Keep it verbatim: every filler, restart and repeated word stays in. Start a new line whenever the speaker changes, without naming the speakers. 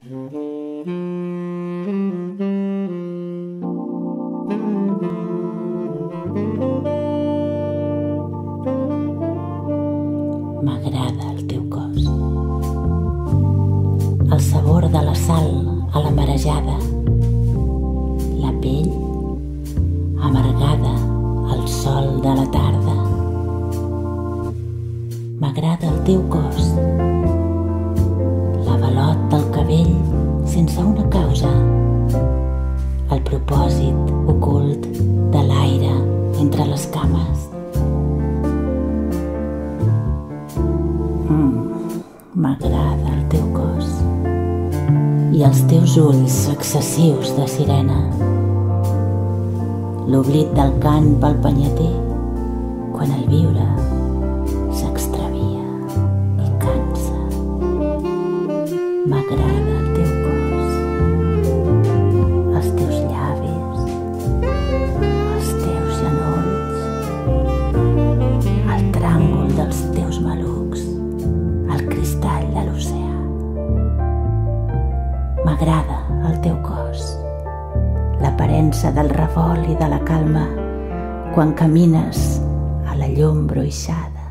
M'agrada el teu cos, el sabor de la sal a la marejada, la pell amargada al sol de la tarda. M'agrada el teu cos, l'avalot del cabell sense una causa, el propòsit ocult de l'aire entre les cames. M'agrada el teu cos i els teus ulls excessius de sirena, l'oblit del cant pel panyeter quan el viure s'extravia i cansa. M'agrada el teu cos, els teus llavis, els teus genolls, el tràngol dels teus malucs, el cristall de l'oceà. M'agrada el teu cos, l'aparença del revolt i de la calma quan camines a la llum bruixada.